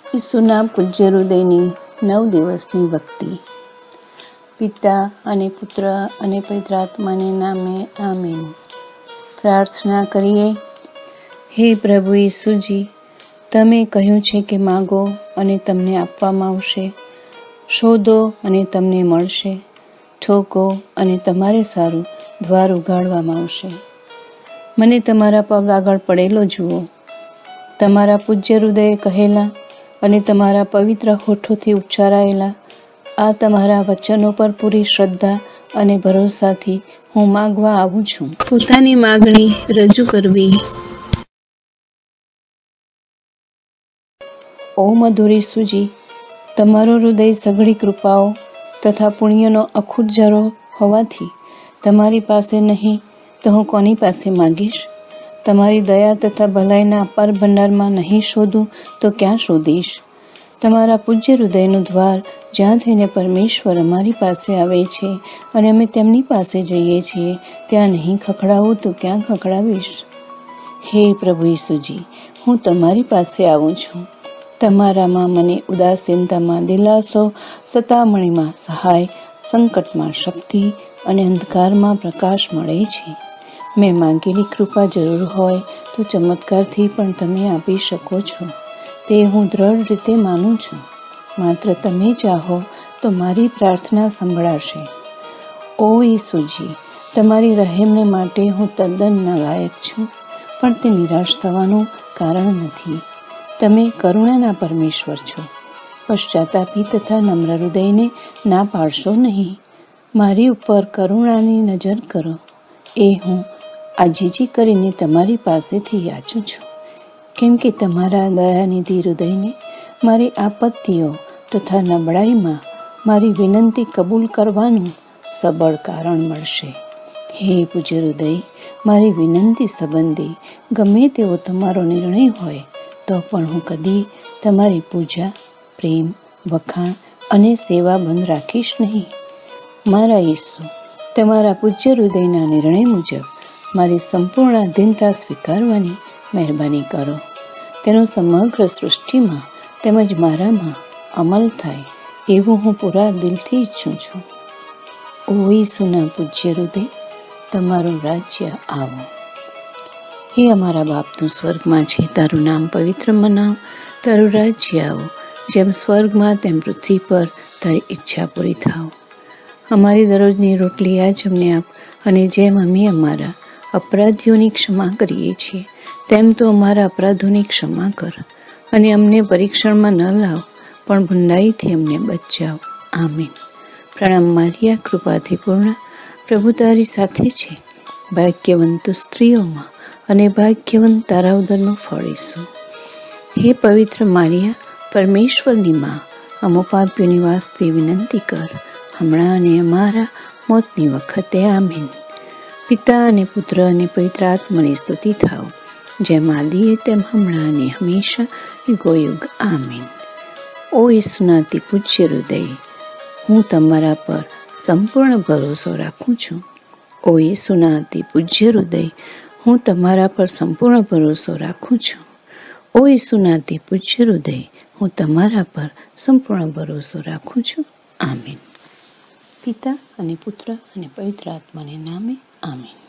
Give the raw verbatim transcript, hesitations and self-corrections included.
ઈસુના પૂજ્ય હૃદયની નવ દિવસની ભક્તિ. પિતા અને પુત્ર અને પવિત્ર આત્માને નામે આમીન. પ્રાર્થના કરીએ. હે પ્રભુ ઈસુજી, તમે કહ્યું છે કે માગો અને તમને આપવામાં આવશે, શોધો અને તમને મળશે, ઠોકો અને તમારે સારું દ્વાર ઉઘાડવામાં આવશે. મને તમારા પગ આગળ પડેલો જુઓ. તમારા પૂજ્ય હૃદયે કહેલા અને તમારા પવિત્ર હોઠોથી ઉચ્ચારાયેલા આ તમારા વચનો પર પૂરી શ્રદ્ધા અને ભરોસાથી હું માગવા આવું છું. પોતાની માગણી રજૂ કરવી. ઓ મધુર ઈસુજી, તમારો હૃદય સઘળી કૃપાઓ તથા પુણ્યનો અખૂટ ઝરો હોવાથી તમારી પાસે નહીં તો હું કોની પાસે માગીશ? તમારી દયા તથા ભલાઈના અપાર ભંડારમાં નહીં શોધું તો ક્યાં શોધીશ? તમારા પૂજ્ય હૃદયનું દ્વાર જ્યાં થઈને પરમેશ્વર અમારી પાસે આવે છે અને અમે તેમની પાસે જઈએ છીએ ત્યાં નહીં ખખડાવું તો ક્યાં ખખડાવીશ? હે પ્રભુ ઈસુજી, હું તમારી પાસે આવું છું. તમારામાં મને ઉદાસીનતામાં દિલાસો, સતામણીમાં સહાય, સંકટમાં શક્તિ અને અંધકારમાં પ્રકાશ મળે છે. મેં માંગેલી કૃપા જરૂર હોય તો ચમત્કારથી પણ તમે આપી શકો છો, તે હું દ્રઢ રીતે માનું છું. માત્ર તમે ચાહો તો મારી પ્રાર્થના સંભળાશે. ઓ ઈસુજી, તમારી રહેમને માટે હું તદ્દન નાલાયક છું, પણ તે નિરાશ થવાનું કારણ નથી. તમે કરુણાના પરમેશ્વર છો. પશ્ચાતાપી તથા નમ્ર હૃદયને ના પાડશો નહીં. મારી ઉપર કરુણાની નજર કરો. એ હું આજીજી કરીને તમારી પાસેથી યાચું છું, કેમ કે તમારા દયાનિધિ હૃદયને મારી આપત્તિઓ તથા નબળાઈમાં મારી વિનંતી કબૂલ કરવાનું સબળ કારણ મળશે. હે પૂજ્ય હૃદય, મારી વિનંતી સંબંધી ગમે તેવો તમારો નિર્ણય હોય તો પણ હું કદી તમારી પૂજા, પ્રેમ, વખાણ અને સેવા બંધ રાખીશ નહીં. મારા ઈસુ, તમારા પૂજ્ય હૃદયના નિર્ણય મુજબ મારી સંપૂર્ણ અધીનતા સ્વીકારવાની મહેરબાની કરો. તેનો સમગ્ર સૃષ્ટિમાં તેમજ મારામાં અમલ થાય એવું હું પૂરા દિલથી ઈચ્છું છું. ઓ ઈસુના પૂજ્ય હૃદય, તમારું રાજ્ય આવો. હે અમારા બાપનું સ્વર્ગમાં છે, તારું નામ પવિત્ર મનાવ, તારું રાજ્ય આવો. જેમ સ્વર્ગમાં તેમ પૃથ્વી પર તારી ઈચ્છા પૂરી થાવ. અમારી દરરોજની રોટલી આજ અમને આપ, અને જેમ અમે અમારા અપરાધીઓની ક્ષમા કરીએ છીએ તેમ તો અમારા અપરાધોની ક્ષમા કર. અને અમને પરીક્ષણમાં ન લાવ, પણ ભૂંડાઈથી અમને બચાવ. આમીન. પ્રણામ મારિયા, કૃપાથી પૂર્ણ, પ્રભુ તારી સાથે છે. ભાગ્યવંત સ્ત્રીઓમાં અને ભાગ્યવંત તારા ઉદરનું ફળ ઈસુ. હે પવિત્ર મારિયા, પરમેશ્વરની માં, અમો પાપીઓની વાસ્તે વિનંતી કર, હમણાં અને અમારા મોતની વખતે. આમીન. પિતા અને પુત્ર અને પવિત્ર આત્માની સ્તુતિ થાવ, જેમ આદિએ તેમ હમણાં અને હંમેશા યુગોયુગ. આમીન. ઓ ઈસુના અતિ પૂજ્ય હૃદય, હું તમારા પર સંપૂર્ણ ભરોસો રાખું છું. ઓ ઈસુના અતિ પૂજ્ય હૃદય, હું તમારા પર સંપૂર્ણ ભરોસો રાખું છું. ઓ ઈસુના અતિ પૂજ્ય હૃદય, હું તમારા પર સંપૂર્ણ ભરોસો રાખું છું. આમીન. પિતા અને પુત્ર અને પવિત્ર આત્માને નામે. આમીન.